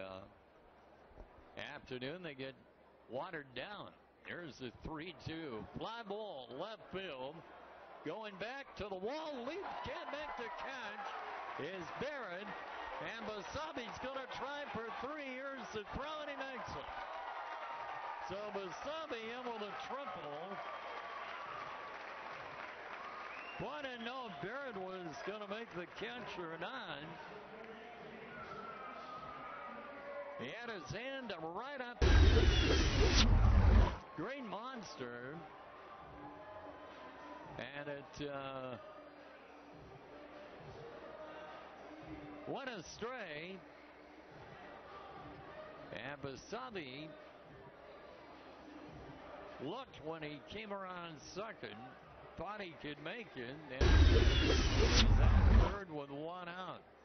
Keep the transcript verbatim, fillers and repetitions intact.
uh, afternoon, they get watered down. Here's the three two. Fly ball, left field. Going back to the wall. Leap can't make the catch. Is Barrett. And Basabe's going to try for three years to throw, and he makes it. So Basabe in with a triple. Well, I didn't know if Barrett was going to make the catch or not. He had his hand right up. Green Monster. And it uh, went astray. And Basabe looked when he came around second. Thought he could make it. And he's at third with one out.